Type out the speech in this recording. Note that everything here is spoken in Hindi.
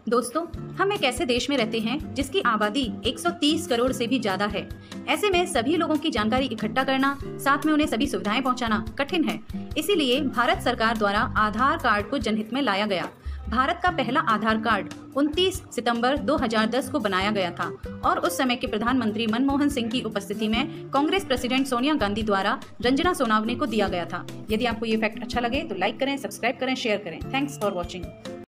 दोस्तों, हम एक ऐसे देश में रहते हैं जिसकी आबादी 130 करोड़ से भी ज्यादा है। ऐसे में सभी लोगों की जानकारी इकट्ठा करना, साथ में उन्हें सभी सुविधाएं पहुंचाना कठिन है। इसीलिए भारत सरकार द्वारा आधार कार्ड को जनहित में लाया गया। भारत का पहला आधार कार्ड 29 सितंबर 2010 को बनाया गया था और उस समय के प्रधानमंत्री मनमोहन सिंह की उपस्थिति में कांग्रेस प्रेसिडेंट सोनिया गांधी द्वारा रंजना सोनावने को दिया गया था। यदि आपको ये फैक्ट अच्छा लगे तो लाइक करें, सब्सक्राइब करें, शेयर करें। Thanks for watching.